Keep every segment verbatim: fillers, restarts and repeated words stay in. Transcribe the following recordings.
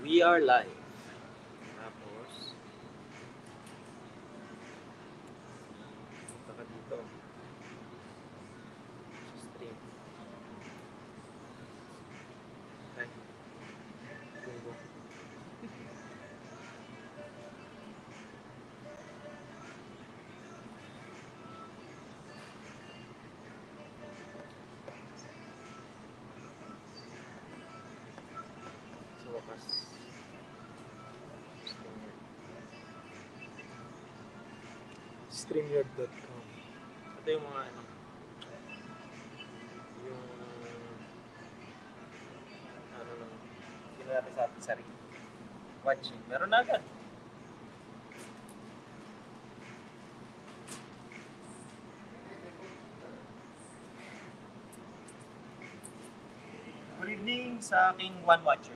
We are live. Tapos, punta ka dito. Stream. Ay. Tunggo. Sa wakas. StreamYard dot com. Ito yung mga ano. Yung ano lang. Sino natin sa ating sarili. Watching. Meron na agad. Good evening sa aking one watcher.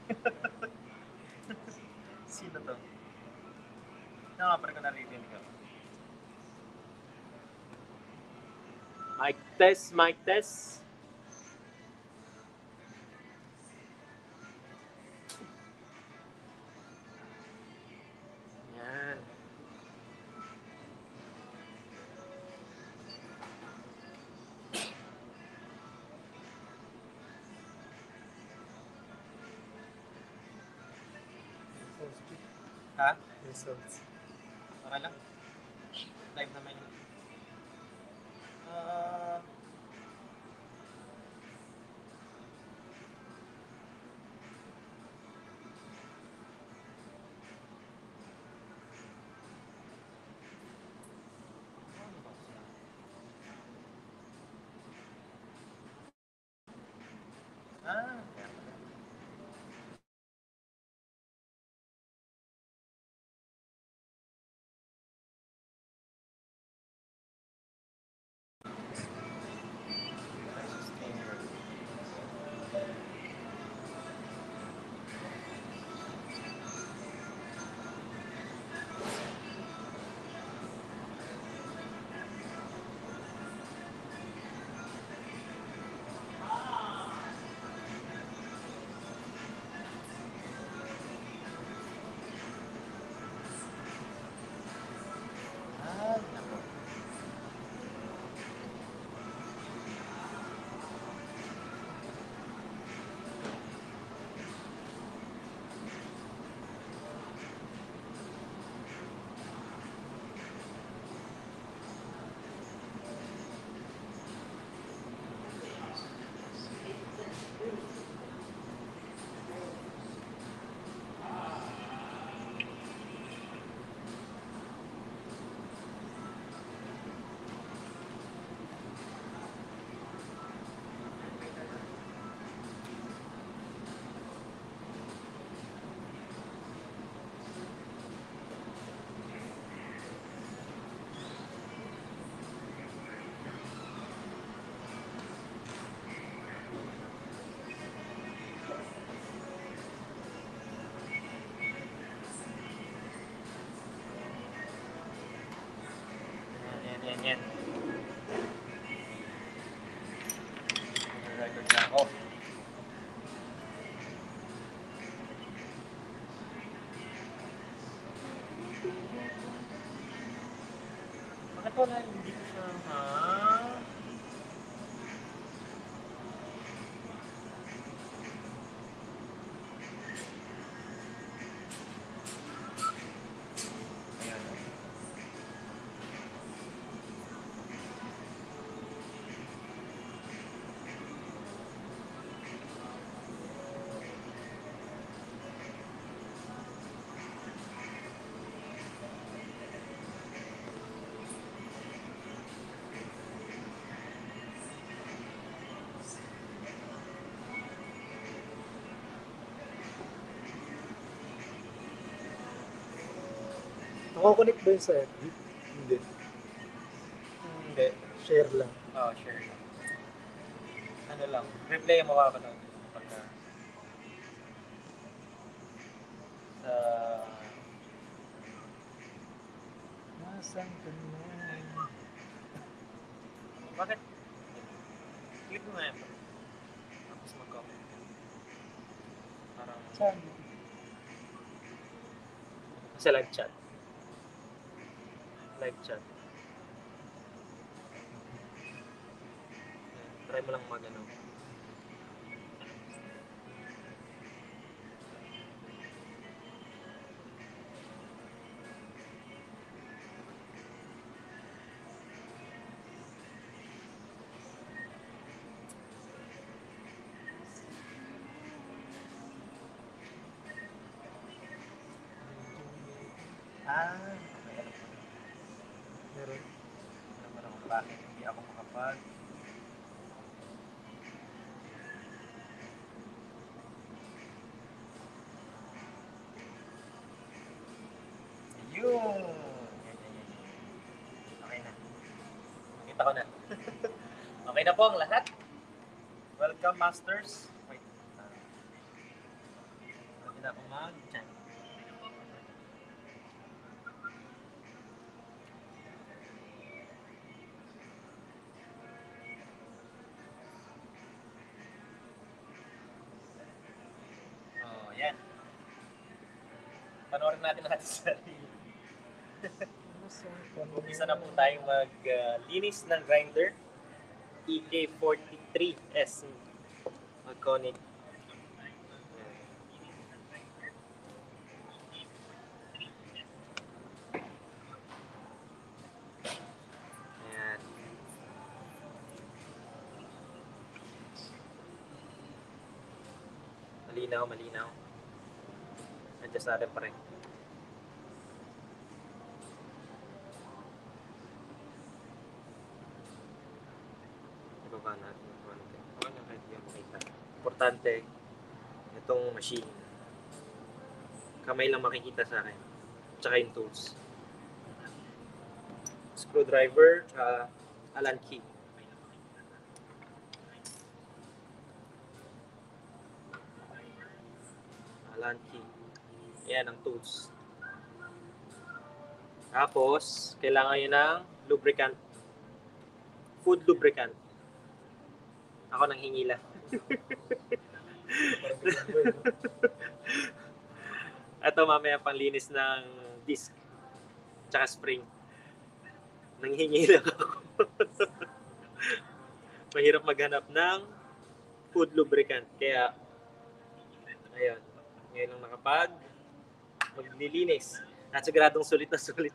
Sino to? Ito nga pala ko naririnig ako. Mic test, mic test. Yan. Ha? Results. Okay lang? Live naman yun. Ah... Ah, kaya pala. Ah, nako. Yan, yan, yan, yan. Record na ako. Bakit wala hindi ko siya, ha? Ayan. Nakakonect ba yun sa F B? Hindi. Hindi. Share lang. Oo, share lang. Ano lang, replay ang makakanood. Pagka... Sa... Nasaan ka na? Bakit? Click mo nga yan. Tapos mag-comment ka. Parang... Saan? Sa live chat. Live chat. Try mo lang mag ano. Ah, Meron. naman ako bakit hindi ako makapag yun. Yan, yan, yan. Okay na. Nakita ko na. Okay na po ang lahat. Welcome, Masters. Wait. Uh, Pwede na akong mag-chat. Oh, yan. Panoorin natin ang ating sarili. Umpisa na po tayong maglinis ng grinder. E K forty-three S. Mag-connect. Ayan. Malinaw, malinaw. Adjust natin pa rin. Ibaba natin yung konti. Okay na kahit yung makita. Importante, itong machine. Kamay lang makikita sa akin. Tsaka yung tools. Screwdriver, tsaka Allen key. Allen key. Ayan ang tools. Tapos, kailangan nyo ng lubricant. Food lubricant. Ako nang hingi lang. Ito mamaya panglinis ng disc. Tsaka spring. Nanghingi lang ako. Mahirap maghanap ng food lubricant. Kaya, ayun. Ngayon lang nakapag maglilinis. At siguradong sulit na sulit.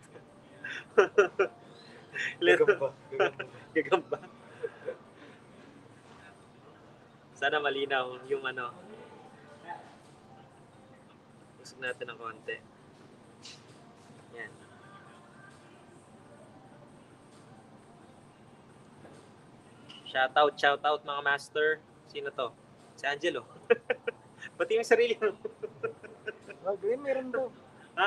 Gagamba. Gagamba. Gagamba. Sana malinaw yung ano. Usog natin ng konti. Yan. Shoutout, shoutout mga master. Sino to? Si Angelo. Pati yung sarili mo. Ah, green meron daw. Ha?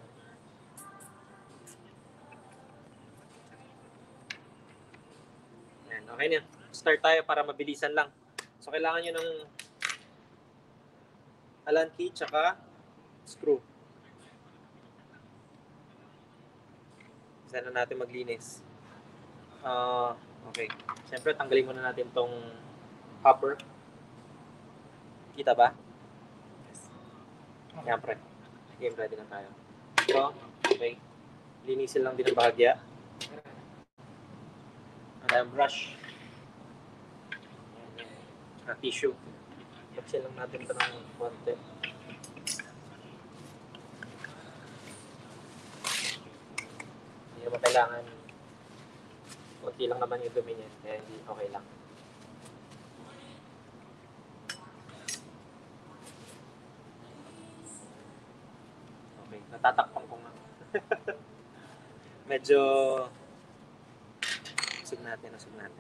Yan, okay na. Start tayo para mabilisan lang. So, kailangan nyo ng Allen key tsaka screw. Isa na natin maglinis. Uh, okay. Siyempre, tanggalin muna natin tong hopper. Kita ba? Yan, pre. Game ready na tayo. So, okay. Linisin lang din ang bahagya. At ang brush. At tissue. Patsin lang natin ito ng konti. Hindi naman kailangan. Kunti lang naman yung dumi niya. Kaya hindi okay lang. Okay. Natatakpan ko nga. Medyo usog natin, usog natin.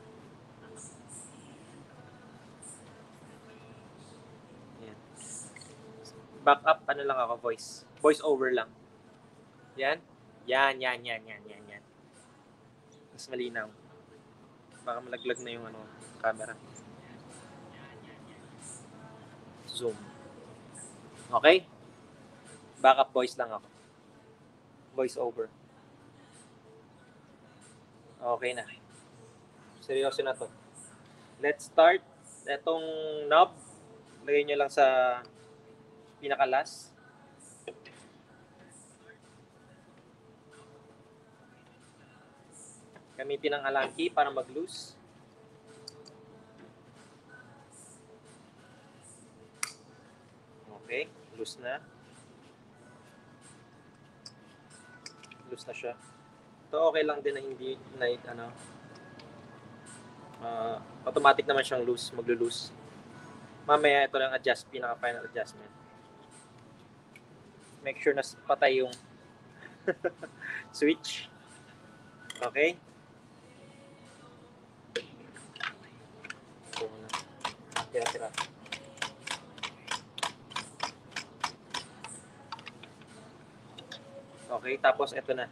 Yan. Back up, ano lang ako, voice. Voice over lang. Yan. Yan, yan, yan, yan, yan, yan. Mas malinaw. Baka malaglag na yung ano, camera. Zoom. Okay? Backup voice lang ako. Voice over. Okay na. Seryoso na to. Let's start. Etong knob, lagay nyo lang sa pinaka-last. Gamitin ang Allen key para mag-loose. Okay, loose na. Loose na siya. Ito okay lang din na hindi na ano. Uh, automatic naman siyang loose, maglo-loose. Mamaya ito lang adjust, pinaka final adjustment. Make sure na patay yung switch. Okay? Ito muna. Tira-tira. Okay, tapos ito na.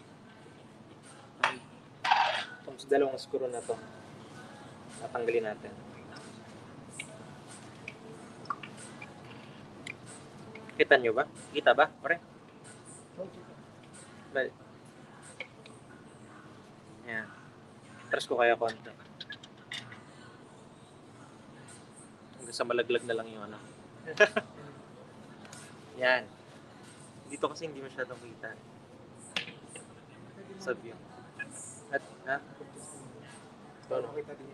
Tapos dalawang screw na to. Tatanggalin natin. Kita nyo ba? Kita ba? Pare? Balik. Yan. Press ko kaya konti. Hanggang sa malaglag na lang yung ano. Yan. Dito kasi hindi masyadong kita. Sa view. At, ha? Ano?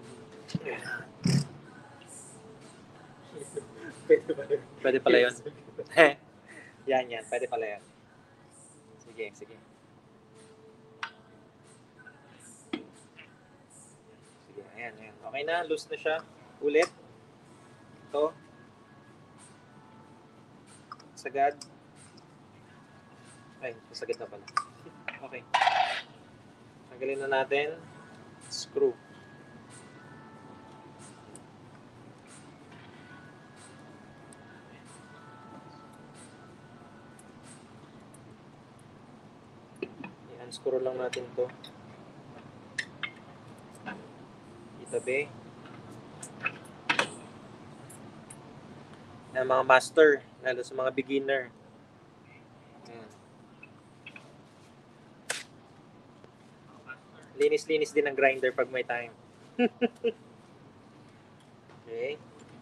Pwede ba yun? Pwede pala yun. Yan, yan. Pwede pala yan. Sige, sige. Sige, ayan, ayan. Okay na, loose na siya. Ulit. Ito. Sagad. Ay, sagad na pala. Okay. Tanggalin na natin. Screw. I-unscrew lang natin to. Itabi. Yan, mga master, lalo sa mga beginner. Yan. Linis-linis din ang grinder pag may time. Okay.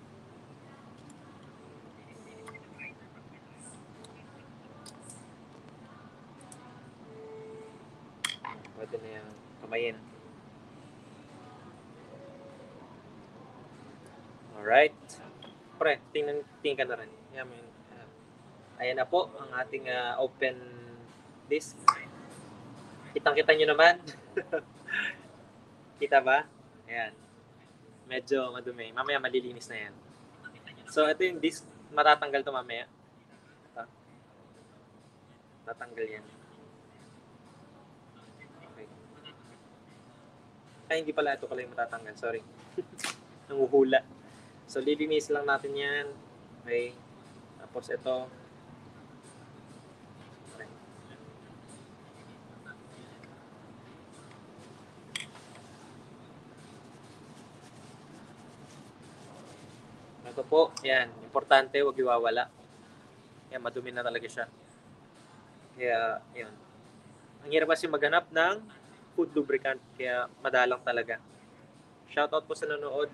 Pwede na yung kamayin. Alright. Pre, tingnan, tingnan ka na rin. Yan, may, uh, ayan na po ang ating uh, open disk. Kitang-kita nyo naman. Kita ba? Ayan. Medyo madumi. Mamaya malilinis na yan. So, ito yung disk. Matatanggal to mamaya. Ito. Tatanggal yan. Okay. Ay, hindi pala. Ito pala yung matatanggal. Sorry. Nanguhula. So, lilinis lang natin yan. Okay. Tapos ito. Okay. Ito po. Yan. Importante, huwag iwawala. Yan, madumi na talaga siya. Kaya, yun. Ang hirap kasi maghanap ng food lubricant. Kaya, madalang talaga. Shoutout po sa nanood.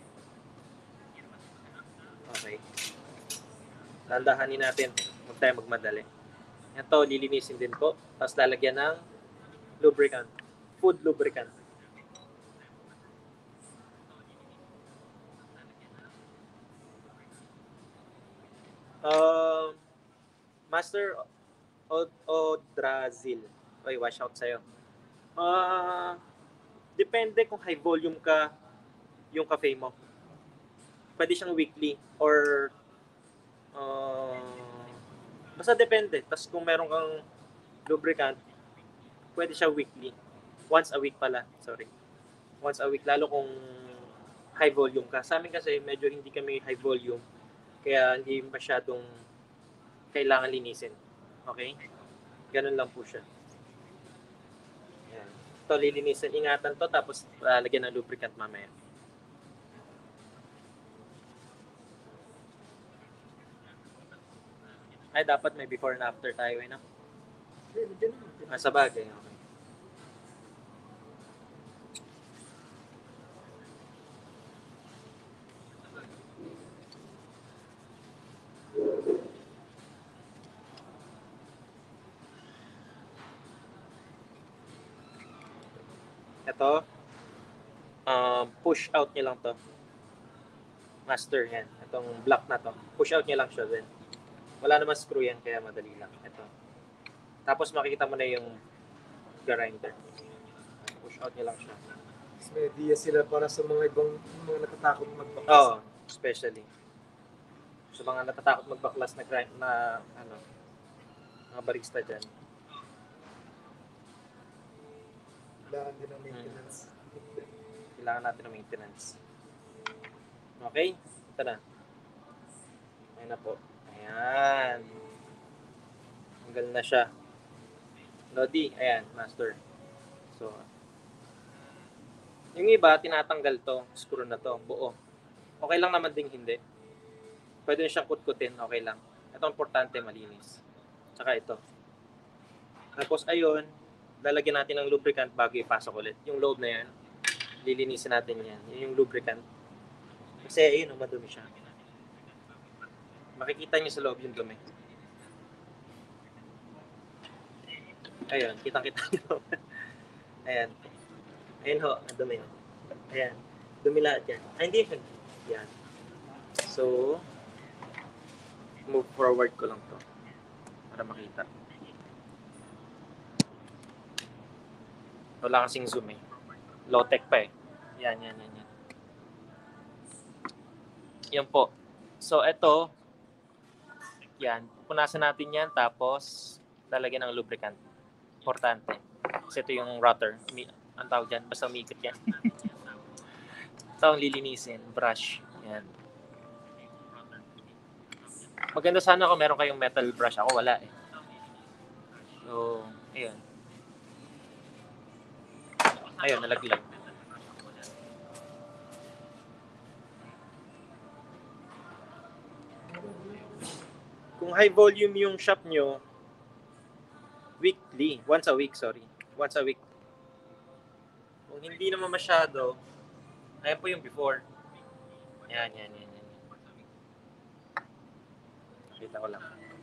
Okay. Landahanin natin. Huwag tayo magmadali. Ito, lilinisin din po. Tapos lalagyan ng lubricant. Food lubricant. Uh, Master Odrazil. Oy, wash out sa'yo. Uh, depende kung high volume ka yung cafe mo. Pwede siyang weekly or uh, basta depende. Tapos kung meron kang lubricant, pwede siya weekly. Once a week pala, sorry. Once a week, lalo kung high volume ka. Sa amin kasi medyo hindi kami high volume, kaya hindi masyadong kailangan linisin. Okay? Ganun lang po siya. Yan. Ito, lilinisin. Ingatan to, tapos uh, lagyan ng lubricant mamaya. Ay, dapat may before and after tayo, eh, no? Ah, sa bagay, okay. Ito Ito, um, push out nyo lang to. Master, yan. Itong block na to. Push out nyo lang siya din. Wala naman screw yan, kaya madali lang. Ito. Tapos makikita mo na yung grinder. Push out nyo lang siya. Mas may idea sila para sa mga ibang mga natatakot magbaklas. Oo, especially. Sa mga natatakot magbaklas na grind na ano, mga barista dyan. Kailangan din ng maintenance. Kailangan natin ng maintenance. Okay? Ito na. Ayan na po. Ayan. Tanggal na siya. Lodi, ayan, master. So, yung iba, tinatanggal to, screw na to, buo. Okay lang naman ding hindi. Pwede na siyang kutkutin, okay lang. Ito importante, malinis. Tsaka ito. Tapos, ayun, lalagyan natin ng lubricant bago ipasok ulit. Yung loob na yan, lilinisin natin yan. Yun yung lubricant. Kasi, ayun, madumi siya. Makikita niyo sa loob yung dumi. Ayun, kitang-kita niyo. Ayan. Ayun ho, ang dumi. Ayan. Dumi lahat yan. Ay, hindi yun. Yan. So, move forward ko lang to para makita. Wala kasing zoom eh. Low-tech pa eh. Yan, yan, yan, yan. Yan po. So, ito, yan. Punasan natin yan, tapos lalagyan ng lubricant. Importante. Kasi ito yung rotor. Umi- ang tawag dyan, basta umikot yan. Ito ang lilinisin. Brush. Yan. Maganda sana kung meron kayong metal brush. Ako wala eh. So, ayun. Ayun, nalaglag. Kung high volume yung shop nyo, weekly. Once a week, sorry. Once a week. Kung hindi naman masyado, ayan po yung before. Yan, yan, yan, yan. Kita ko lang.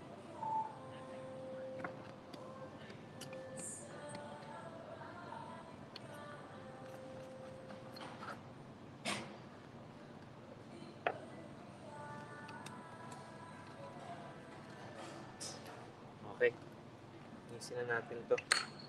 Okay. Isin na natin to.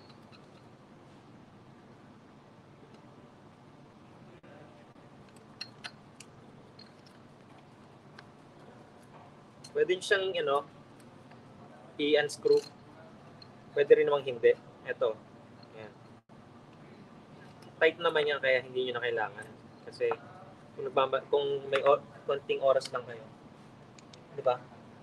Pwede siyang, ano, i-unscrew. Pwede rin namang hindi. Ito. Ayan. Tight naman yan, kaya hindi nyo na kailangan. Kasi, kung, nagbamba, kung may o- konting oras lang kayo. Di ba?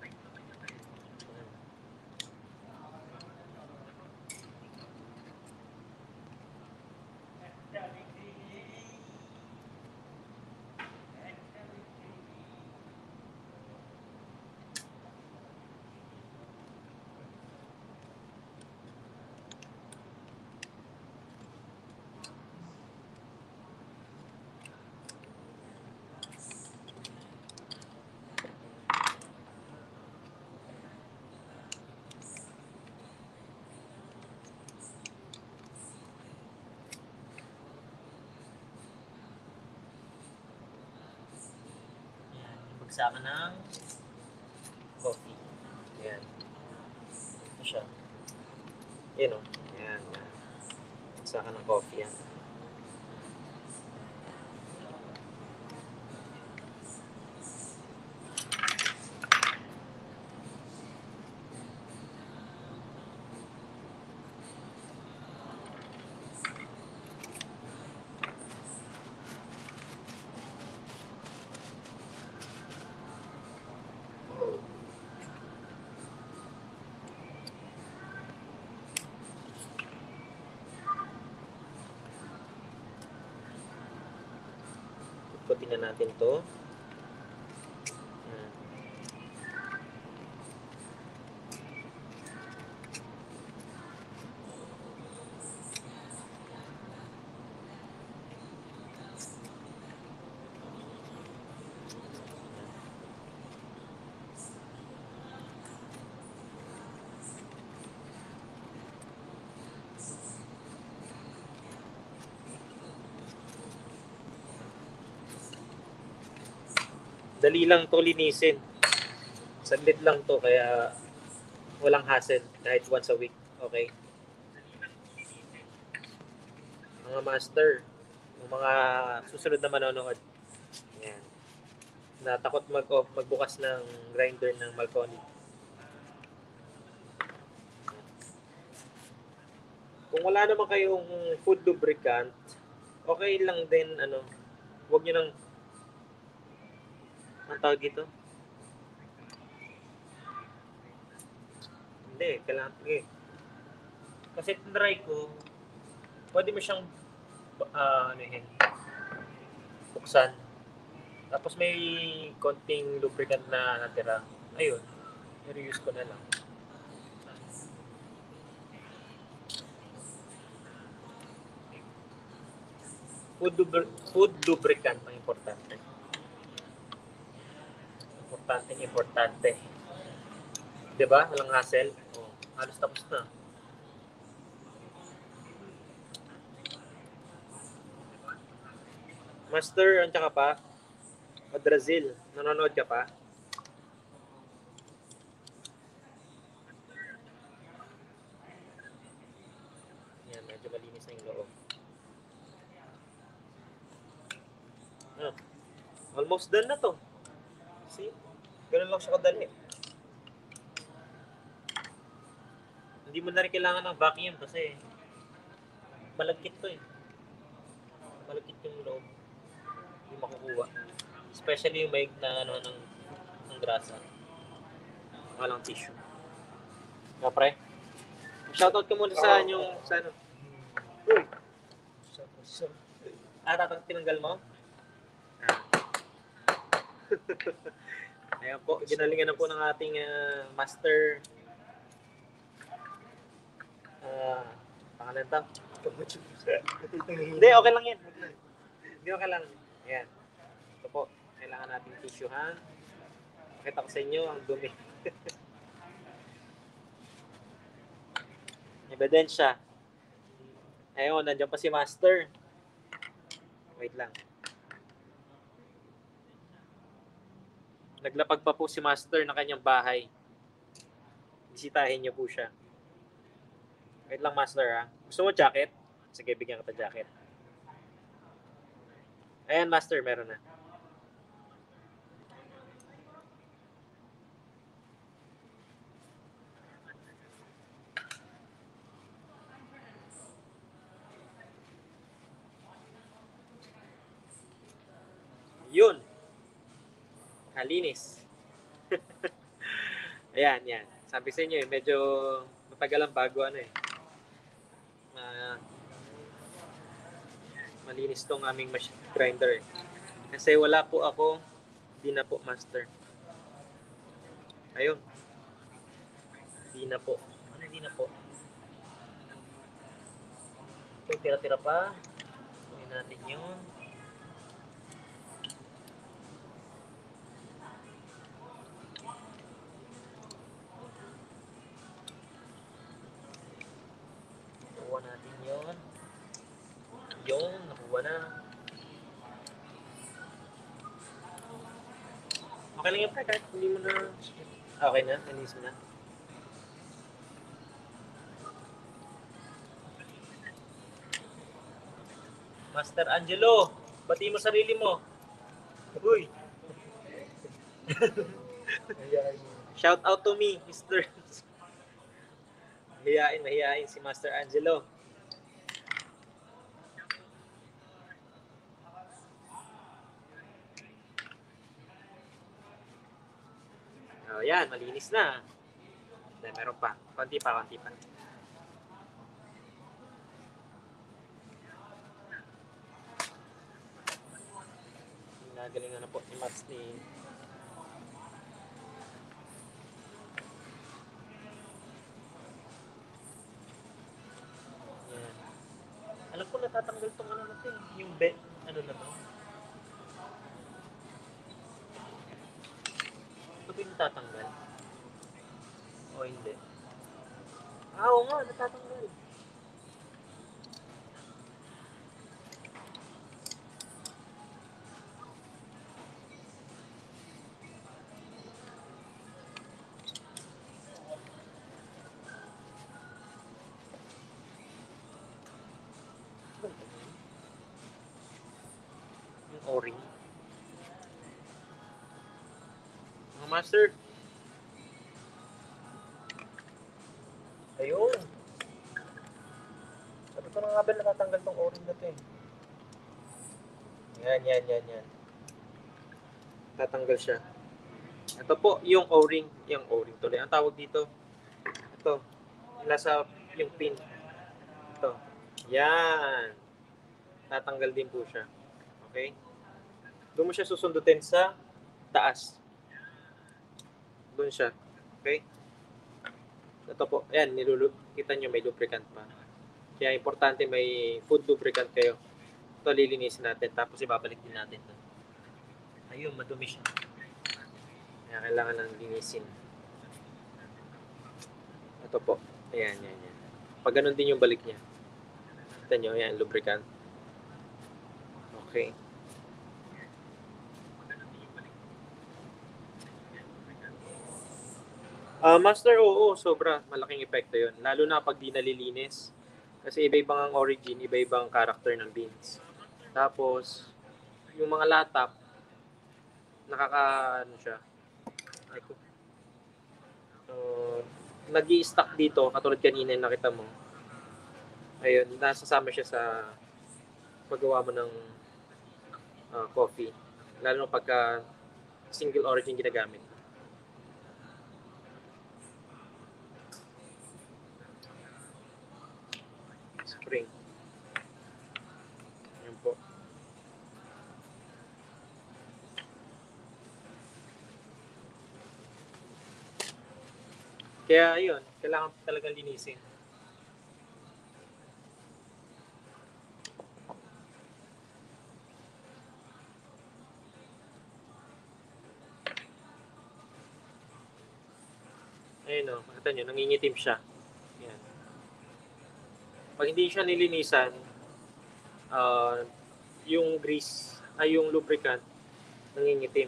Bagsakan ng coffee. Ayan. Ito siya. Ayan o. Ayan. Bagsakan ng coffee yan. Putin na natin to. Ayan. Dali lang to linisin. Saglit lang to, kaya walang hassle kahit once a week. Okay? Mga master, yung mga susunod na manonood. Yan. Natakot mag -off, magbukas ng grinder ng Malconi. Kung wala naman kayong food lubricant, okay lang din, ano, huwag nyo nang, ang tawag dito? Hindi, kailangan, eh. Kasi try ko, pwede mo siyang, uh, ano yun, buksan. Tapos may konting lubricant na natira. Ayun, i-reuse ko na lang. Food, lubri- food lubricant ang importante. Importante, importante. Diba? Walang hassle. Oh, halos tapos na. Master, ang tsaka pa? Brazil, nanonood ka pa? Yan, medyo malinis na yung loob. Ah, almost done na to. See? Ganun lang siya kadali. Hindi mo na rin kailangan ng vacuum kasi malagkit to eh. Malagkit yung loob. Hindi makukuha. Especially yung may na ano ng, ng grasa. Walang tissue. Nga pre? Shoutout ka muna sa yung sa ano. Uy! Ah, tatang tinanggal mo? Ah. Ayan po, ginalingan na po ng ating uh, master. Uh, pangalan to? Hindi, okay lang yan. Hindi, okay lang. Ayan. Ito po, kailangan natin tissuehan. Pakita ko sa inyo ang dumi. Ebidensya. Ayun, nandiyan pa si master. Wait lang. Naglapag pa po si master ng kanyang bahay. Bisitahin niyo po siya. Wait lang, master, ha? Gusto mo jacket? Sige, bigyan kita jacket. Ayan, master, meron na. Yun. Halinis. Ayan, yan. Sabi sa inyo, eh, medyo matagal ang bago, ano eh. Uh, malinis tong aming machine grinder eh. Kasi wala po ako, di na po master. Ayun. Di na po. Ano di na po? Ito, tira-tira pa. Tuloy natin yun. Nakuha natin yun. Yun, nakuha na. Okay lang yung pre, kahit hindi mo na... Okay na, nanis mo na. Master Angelo, bati mo sarili mo. Uy. Shout out to me, Mister Mahihain, mahihain si Master Angelo. Oh, yan, malinis na. Then, meron pa. Konti pa, konti pa. Nagalingan na po ni Max ni yan. Alam ko natatanggal tong ano natin, yung bed, ano na to. Ito ba yung natatanggal? O hindi? Ah, oo nga, natatanggal. O-ring. Mga master. Ayun. Sabi ko na nga ba natatanggal tong O-ring na to eh. Yan, yan, yan, yan. Tatanggal siya. Ito po, yung O-ring. Yung O-ring tuloy. Ang tawag dito, ito. Nasa yung pin. Ito. Yan. Tatanggal din po siya. Okay? Doon mo siya susundutin sa taas. Doon siya. Okay? Ito po. Ayan, nilulu kita nyo may lubricant pa. Kaya importante may food lubricant kayo. Ito lilinisin natin. Tapos ibabalik din natin ito. Ayun, madumi siya. Kaya kailangan ng linisin. Ito po. Ayan, yan, yan. Pag ganun din yung balik niya. Kita nyo, ayan, lubricant. Okay. Uh, master, oo, sobra. Malaking epekto yun. Lalo na pag di nalilinis. Kasi iba-ibang ang origin, iba-ibang character ng beans. Tapos, yung mga latap, nakaka, ano siya, ay ko. Uh, nag-i-stack dito, katulad kanina yung nakita mo. Ayun, nasasama siya sa paggawa mo ng uh, coffee. Lalo na pagka single origin ginagamit. Spring. Ayan po. Kaya yun, kailangan talagang linisin. Ayun o, makita nyo, nangingitim siya. Ayan. Pag hindi siya nilinisan, uh, yung grease, ay yung lubricant, nangingitim.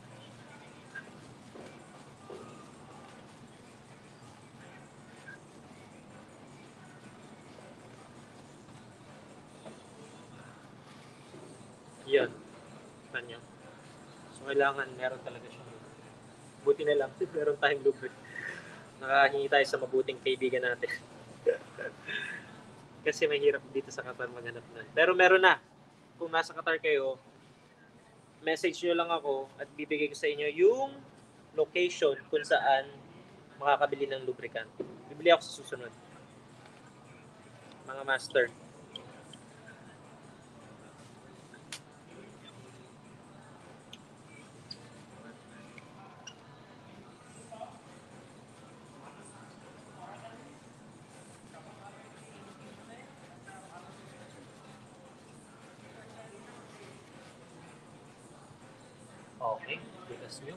Yan. Kita nyo. So, kailangan meron talaga siya. Buti na lang, meron tayong lubricant. Nakahingi tayo sa mabuting kaibigan natin. Kasi mahirap dito sa Qatar maghanap na. Pero meron na. Kung nasa Qatar kayo, message nyo lang ako at bibigay ko sa inyo yung location kung saan makakabili ng lubricant. Bibili ako sa susunod. Mga master. Okay, bigas nyo.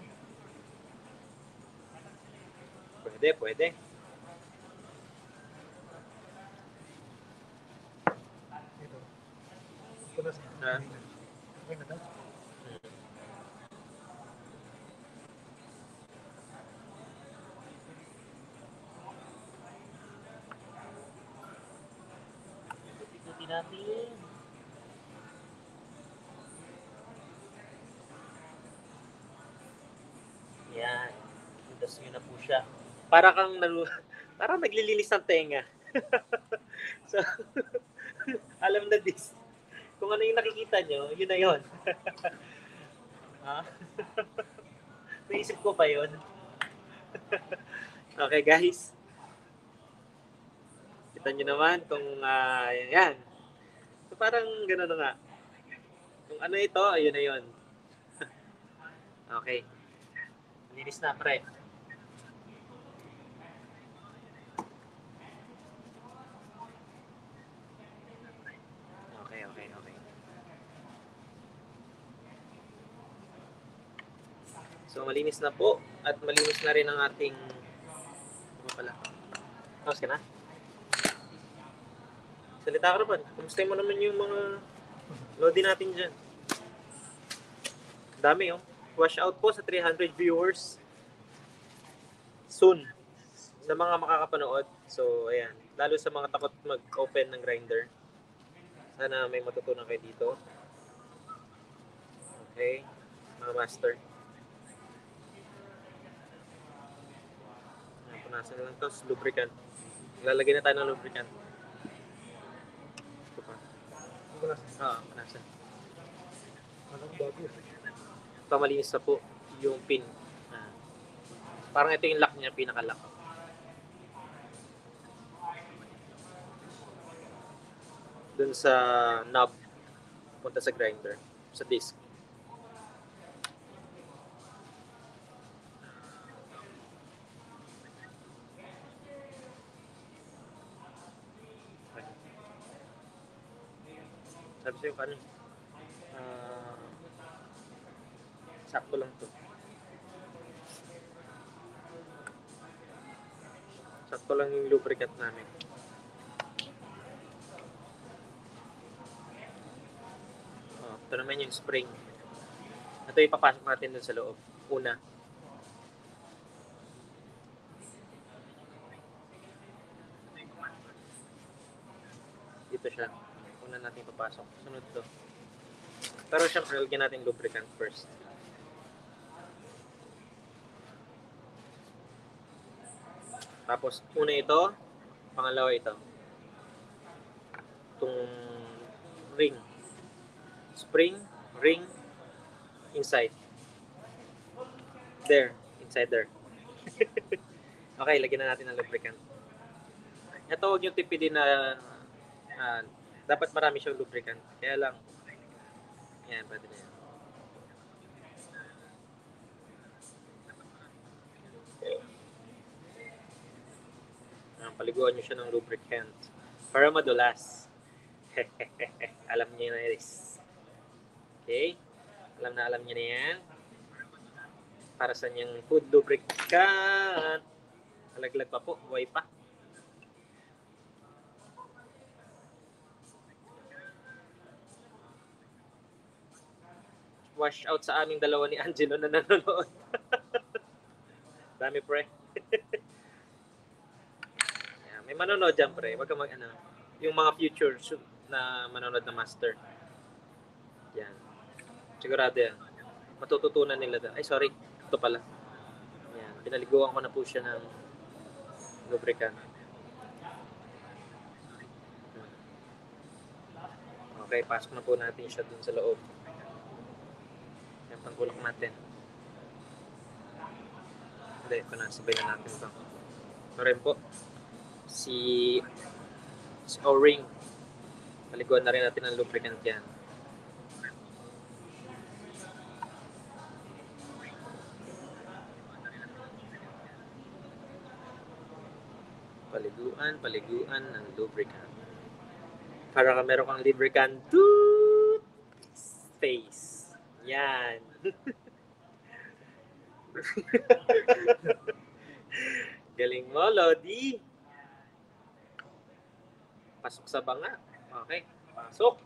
Pwede, pwede. Ito. Ito na sa Ha? Okay na daw. Ikutin natin. Yan. Bigas nyo na po siya. Para kang nalu... Parang naglilinis ng tenga. So, alam na this. Kung ano yung nakikita nyo, yun na yun. Ha? Naisip ko pa yun. Okay, guys. Kita nyo naman kung uh, yan. So, parang gano'n na nga. Kung ano ito, ayun na yun. Okay. Linis na, pre. Okay, okay, okay. So, malinis na po. At malinis na rin ang ating... Ano pala? Tapos ka na? Salita ka naman. Kumusta mo naman yung mga lodi natin dyan? Dami, oh. Wash out po sa three hundred viewers soon sa mga makakapanood. So, ayan. Lalo sa mga takot mag-open ng grinder. Sana may matutunan kayo dito. Okay, mga master. Ayan, punasan na lang to, lubricant. Lalagay na tayo ng lubricant. Ito pa. Wala. Ah, punasan. Alam bago. Ito malinis na po yung pin. Ah. Parang ito yung lock niya, pinaka-lock. Dun sa knob, punta sa grinder, sa disc. Okay. Sabi sa'yo, ano? Ah, sakto lang to. Sakto lang yung lubricant namin. Oh, ito naman yung spring. Ito ipapasok natin dun sa loob. Una. Dito siya. Una natin ipapasok. Sunod to. Pero syempre, lagyan natin lubricant first. Tapos, una ito. Pangalawa ito. Itong ring. Spring, ring, inside. There. Inside there. Okay, lagyan na natin ng lubricant. Ito, huwag yung tipidin na uh, dapat marami siyang lubricant. Kaya lang, yan, pwede na yan. Uh, paliguan nyo siya ng lubricant para madulas. Alam niyo na yan. Okay? Alam na alam niyo na yan. Para sa niyang food lubricant. Alaglag pa po, buhay pa. Wash out sa aming dalawa ni Angelo na nanonood. Dami pre. Yeah, may manonood dyan pre. Wag ka mag ano. Yung mga future na manonood na master. Yan. Sigurado yan. Matututunan nila. Da. Ay sorry. Ito pala. Yan. Pinaliguan ko na po siya ng lubricant. Okay, pasok na po natin siya dun sa loob. Yan, panggulok natin. Hindi, ito na. Sabay na natin ito. Ito rin po. Si, si O-ring. Paliguan na rin natin ang lubricant yan. Paliguan, paliguan ng lubricant. Para ka meron kang lubricant toothpaste. Yan. Galing mo, Lodi. Pasok sa banga. Okay, pasok.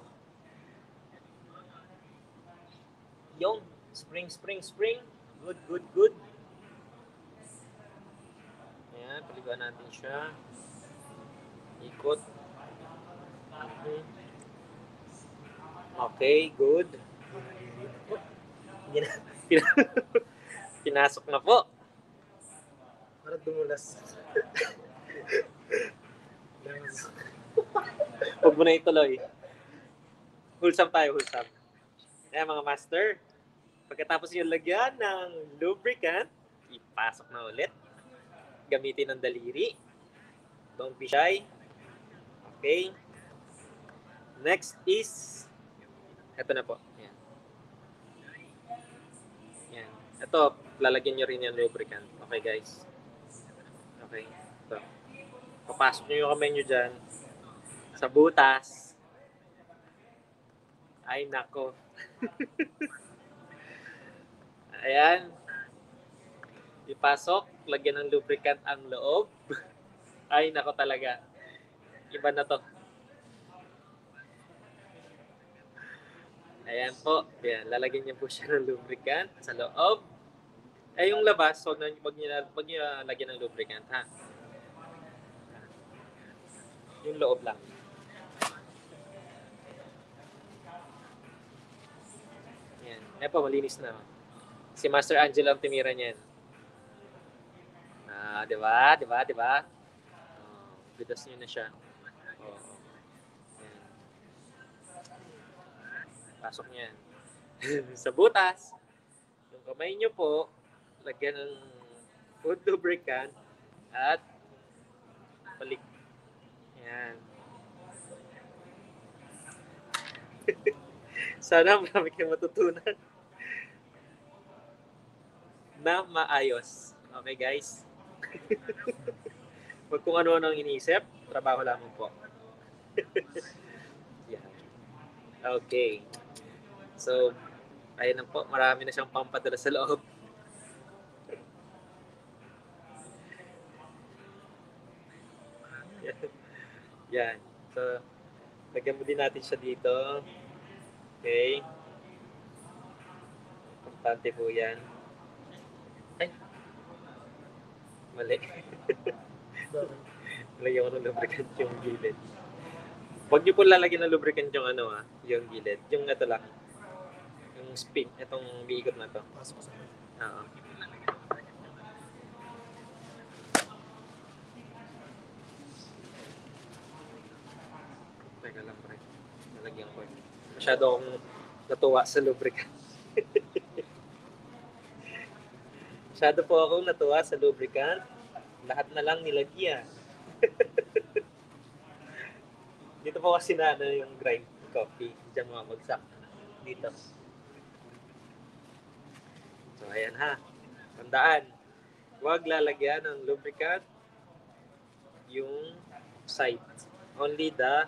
Yung spring, spring, spring. Good, good, good. Ayan, paliguan natin siya. Ikot. Okay, good. Pinasok na po. Para dumulas. Huwag mo na ituloy. Wholesome tayo, wholesome. Ayan mga master. Pagkatapos yung lagyan ng lubricant, ipasok na ulit. Gamitin ng daliri. Don't be shy. Okay. Next is, ito na po. Yan. Yan. Ito, lalagyan nyo rin yung lubricant. Okay, guys. Okay. Ito. Papasok nyo yung kamay nyo dyan sa butas. Ay, nako. Ayan. Ipasok, lagyan ng lubricant ang loob. Ay, nako talaga. Iba na to. Ayan po. Ayan, lalagyan niyo po siya ng lubricant sa loob. Eh, yung labas, huwag na, wag niyo, wag niyo lagyan ng lubricant, ha? Yung loob lang. Yan. Yan po, malinis na. Si Master Angelo ang timira niyan. Ah, di ba? Di ba? Di ba? Oh, bitas niyo na siya. Oh. Yan. Pasok niyan. Sa butas. Yung kamay niyo po, lagyan ng food lubricant at balik. Yan. Sana marami kayong matutunan na maayos. Okay, guys? Huwag kung ano-ano ang iniisip, trabaho lamang po. Yan. Okay. So, ayun na po, marami na siyang pampadala sa loob. Yan. Yan. So, lagyan mo din natin siya dito. Okay. Importante po yan. Ay. Mali. Lagyan ko ng lubricant yung gilid. Huwag niyo po lalagyan ng lubricant yung ano ah, yung gilid. Yung ito lang. Yung spin, itong biikot na to. Pasok sa akin. Oo. Teka lang pre. Nalagyan ko. Masyado akong natuwa sa lubricant. Masyado po akong natuwa sa lubricant. Lahat na lang nilagyan. Dito po kasi na ano, yung grind coffee. Diyan mamagsak. Dito. So, ayan ha. Tandaan. Huwag lalagyan ng lubricant yung side. Only the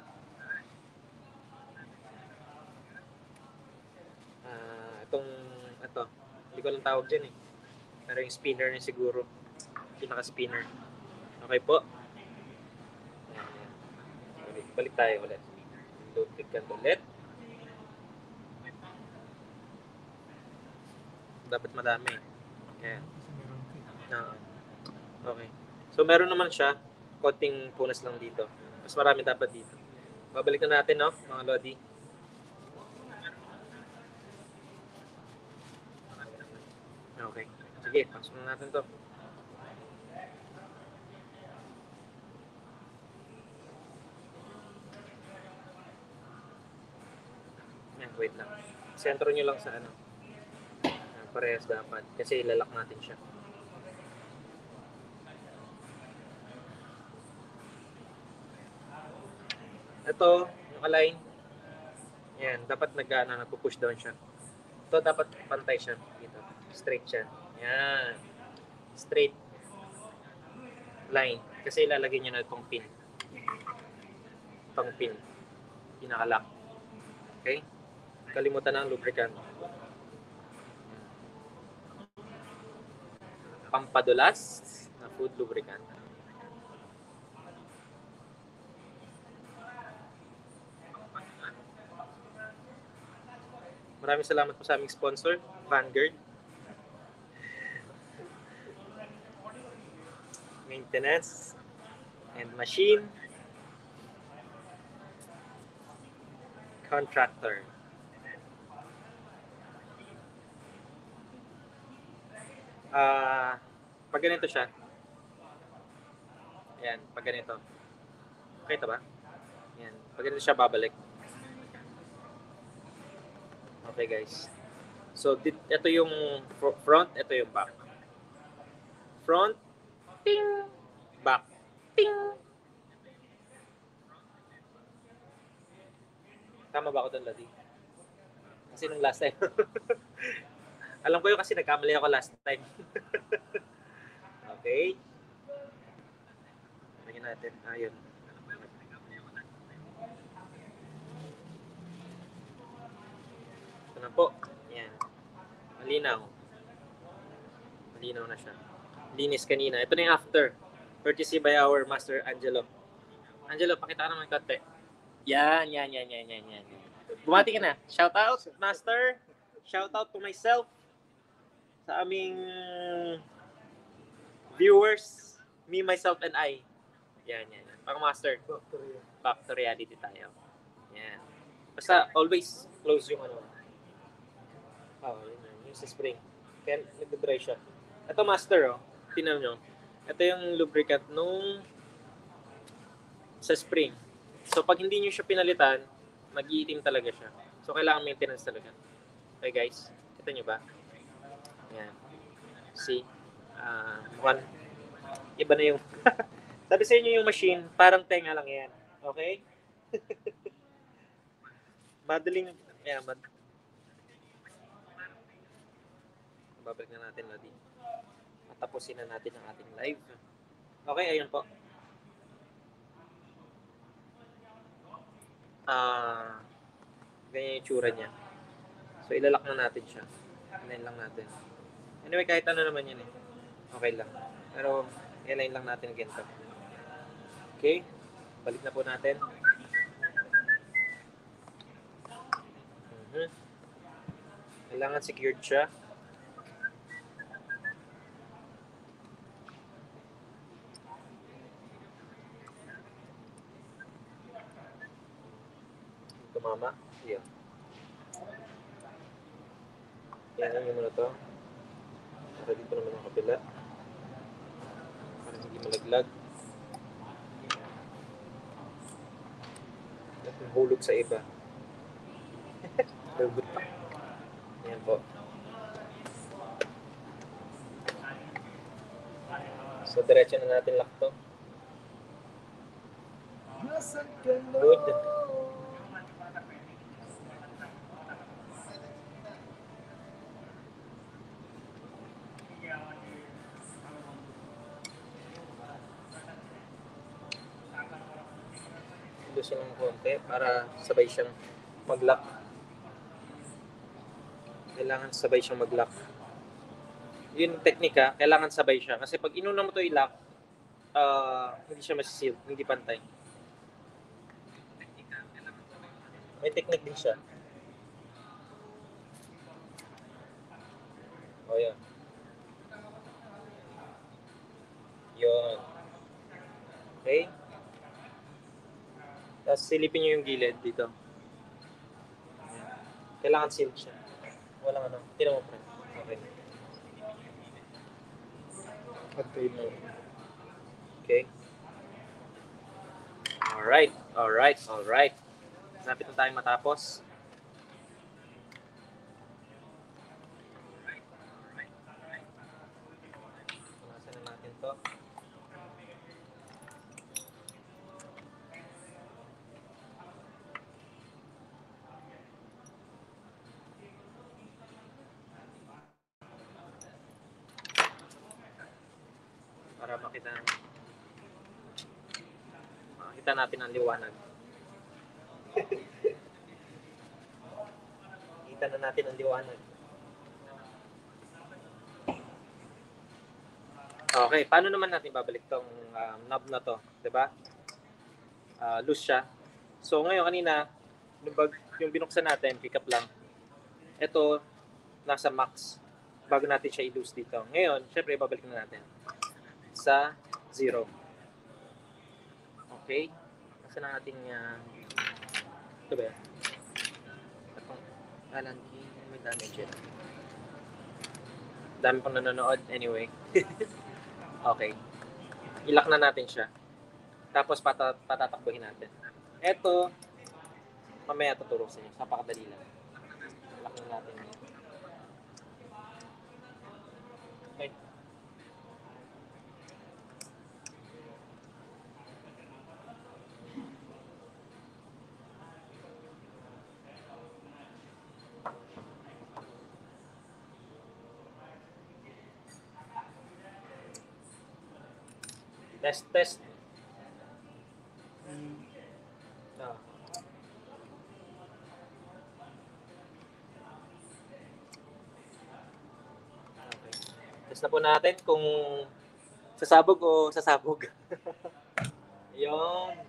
uh, itong ito. Hindi ko lang tawag dyan eh. Pero yung spinner niya siguro. Pinaka-spinner. Okay po. Ayan, ayan. Balik, balik tayo ulit. Lubricant ulit. Dapat madami. Ayan. Oo. Okay. So, meron naman siya. Konting punas lang dito. Mas marami dapat dito. Babalikan natin, no, mga Lodi. Okay. Sige, pasok na natin to. Yan, wait lang. Sentro nyo lang sa ano. Yan, parehas dapat. Kasi ilalak natin siya. Ito, yung align. Yan, dapat nag-ano, nagpo-push down siya. Ito, dapat pantay siya. Dito. Straight siya. Yan. Straight line. Kasi ilalagay nyo na itong pin. Itong pin. Pinakalock. Okay? Kalimutan na ang lubricant. Pampadulas na food lubricant. Maraming salamat po sa aming sponsor, Vanguard. Maintenance and machine contractor. Ah, uh, pag ganito siya. Ayan, pag ganito. Okay ito ba? Ayan, pag ganito siya babalik. Okay guys. So, ito yung front, ito yung back. Front, ting, back, ting. Tama ba ako doon, Lodi? Kasi nung last time. Alam ko yun kasi nagkamali ako last time. Okay. Tingnan natin. Ayun. Ito na po. Yan. Malinaw. Malinaw na siya. Linis kanina. Ito na yung after. Courtesy by our Master Angelo. Angelo, pakita ka naman konti. Yan, yan, yan, yan, yan, yan. Bumati ka na. Shout out, Master. Shout out to myself. Sa aming viewers. Me, myself, and I. Yan, yan. Pang Master. Back to reality tayo. Yan. Basta always close yung ano. Oh, yun yun. Yung sa spring. Kaya nag-dry siya. Ito master, oh. Tingnan nyo. Ito yung lubricant nung sa spring. So, pag hindi nyo siya pinalitan, mag-iitim talaga siya. So, kailangan maintenance talaga. Okay, guys? Kita nyo ba? Yan. See? Ah, mukhang iba na yung... Sabi sa inyo yung machine, parang tenga lang yan. Okay? Madaling... Yeah, mad... Babalik na natin, Lodi. Matapusin na natin ang ating live. Okay, ayun po. Ah, ganyan yung tsura niya. So, ilalak na natin siya. Inayin lang natin. Anyway, kahit ano naman yan eh. Okay lang. Pero, ilayin lang natin ganito. Okay? Balik na po natin. Mhm. Kailangan secured siya. Tumama. Yan. Yan yung muna to. Para dito naman ang kapila. Para hindi malaglag. At mahulog sa iba. Lagot pa. Yan po. So, diretso na natin lock to. Good. Lusin ng konti para sabay siyang mag-lock. Kailangan sabay siyang mag-lock. Yun teknika, kailangan sabay siya. Kasi pag inuna mo to i-lock, uh, hindi siya masiseal, hindi pantay. May technique din siya. O yan. Yun. Okay? Tapos silipin nyo yung gilid dito. Kailangan sealed siya. Walang ano. Tira mo, friend. Okay. Container. Okay. Alright. Alright. Alright. Napit na tayo matapos. Punasan na natin to. Para makita makita natin ang liwanag. Kita na natin ang liwanag. Okay, paano naman natin babalik tong um, knob na to, 'di ba? Uh, loose siya. So ngayon kanina yung, bag, yung binuksan natin, pick up lang. Ito nasa max bago natin siya i-loose dito. Ngayon, syempre babalik na natin sa zero. Okay? Nasa na ating uh, ito ba yan? Itong Allen key, may damage yun. Dami pang nanonood anyway. Okay. I-lock na natin siya. Tapos pata patatakbuhin natin. Ito, mamaya tuturo sa inyo. Napakadali lang. I-lock na natin yan. Okay. Test, test. Ah. Okay. Test na po natin kung sasabog o sasabog. Yun.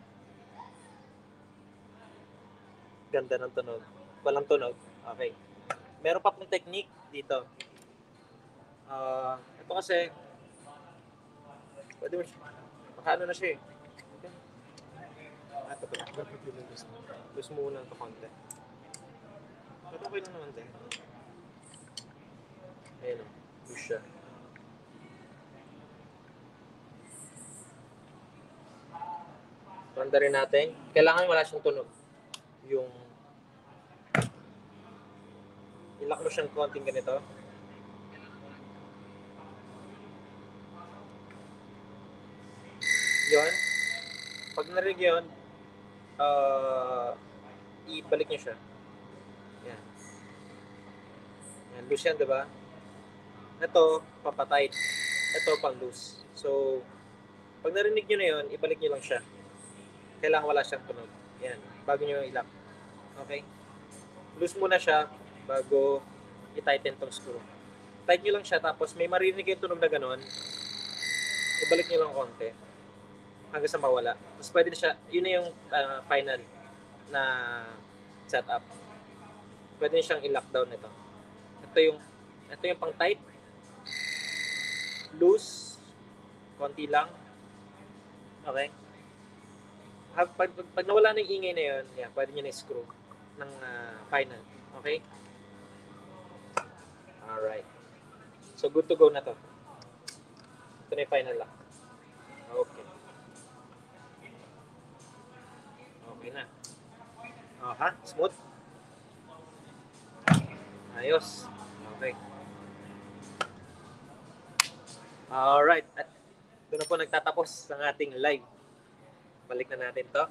Ganda ng tunog. Walang tunog. Okay. Meron pa pong technique dito. Uh, ito kasi, pwede mo siya. Makaano na siya eh. Okay. Ah, ito pala. Loose muna ito konti. Pero okay lang naman din. Ayan o, loose siya. Tanda rin natin. Kailangan wala siyang tunog. Yung ilak mo siyang konting ganito. Yun. Pag narinig yun, uh, ibalik niyo siya. Yan. Yan, loose yan, diba? Ito, papatight. Ito, pang loose. So, pag narinig nyo na yun, ibalik nyo lang siya. Kailangan wala siyang tunog. Yan, bago nyo ilak. Okay? Loose muna siya bago i-tighten tong screw. Tight nyo lang siya, tapos may marinig yung tunog na ganon. Ibalik nyo lang konti. Hanggang sa mawala. Tapos pwede na siya, yun na yung uh, final na setup. Pwede na siyang i-lockdown ito. Ito yung, ito yung pang tight. Loose. Konti lang. Okay? Pag, pag, pag nawala na yung ingay na yun, yeah, pwede nyo na screw ng uh, final. Okay? Alright. So, good to go na to. Ito na yung final lock. Okay. Okay na. Oh, ha? Smooth? Ayos. Okay. Alright. At doon na po nagtatapos ang ating live. Balik na natin to.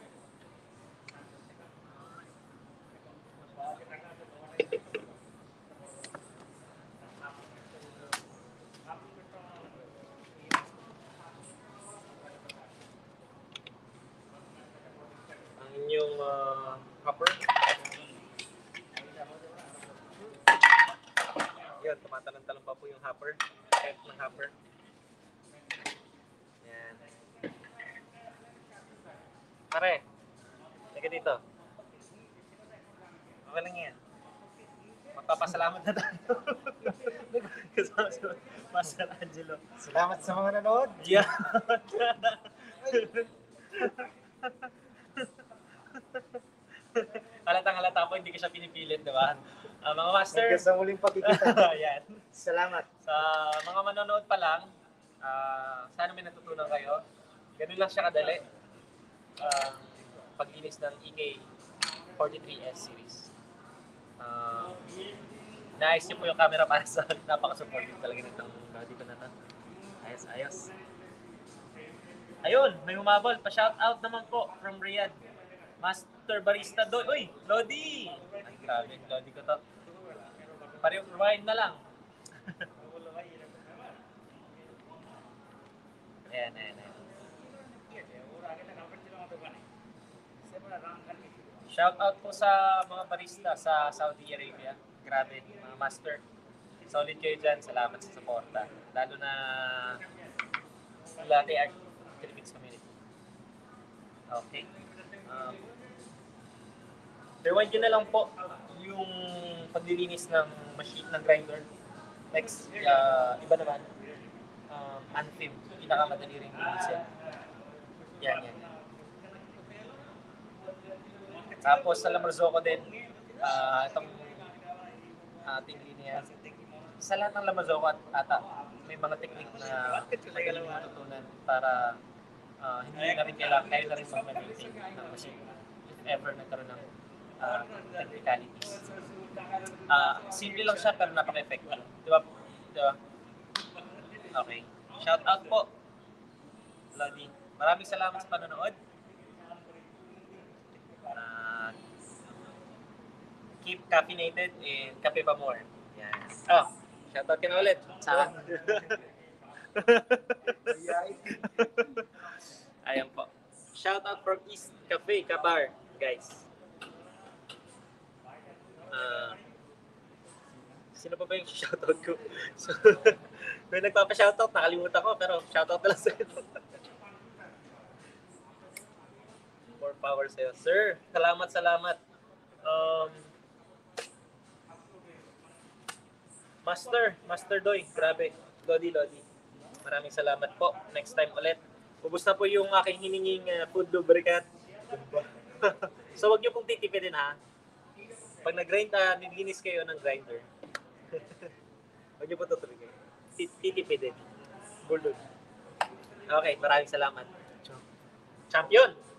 Ang inyong uh, hopper. Yan, tumatalon-talon pa po yung hopper. Head ng hopper. Yan. Pare, teka dito. Okay lang yan. Magpapasalamat na tayo. Kasama si Master Angelo. Salamat sa mga nanood. Yeah. Halatang halata po, hindi ko siya pinipilit, di ba? Uh, mga master. Hanggang sa muling pagkikita. Yan. Salamat. Sa mga manonood pa lang, uh, sana may natutunan kayo. Ganun lang siya kadali. Uh, paglinis ng E K forty-three S series. Uh, Naayos niyo po yung camera para sa napaka-supportive talaga nitong uh, dito na to. Ayos, ayos. Ayun, may humabol. Pa-shoutout naman po from Riyadh. Master Barista Doy. Uy, Lodi! Ay, grabe. Lodi ko to. Pare-rewind na lang. Ayan, ayan, ayan. Shoutout po sa mga barista sa Saudi Arabia. Grabe, mga master. Solid kayo dyan. Salamat sa suporta. Lalo na Latte Art Philippines Community. Okay. Um, rewind nyo na lang po yung paglilinis ng machine, ng grinder. Next, uh, iba naman, um, Anfim. Pinakamadali rin linisin. Yan, yan. Tapos sa Lamarzoco din, uh, itong ating linya. Sa lahat ng Lamarzoco at ata, may mga technique na magaling matutunan para uh, hindi na rin kailangan, kayo na rin mag-maintain ng machine if ever nagkaroon ng uh, technicalities. Uh, simple lang siya pero napaka-effective. Di ba? Di ba? Okay. Shout out po, Lodi. Maraming salamat sa panonood. Uh, keep caffeinated and kape pa more. Yan. Oh, shout out ka na ulit. Sa Ayan po. Shout out from East Cafe, Kabar, guys. Uh, sino pa ba yung shoutout ko? So, may nagpapa-shoutout, nakalimutan ko, pero shoutout na lang sa'yo. More power sa'yo. Sir, salamat, salamat. Um, Master, Master Doy, grabe. Lodi, Lodi. Maraming salamat po. Next time ulit. Ubus na po yung aking hininging uh, food lubricant. So, wag niyo pong titipidin, ha? Pag nag-grind, uh, nilinis kayo ng grinder. Wag Huwag niyo po tutuloy. Tit- Titipidin. Bulod. Okay, maraming salamat. Champion!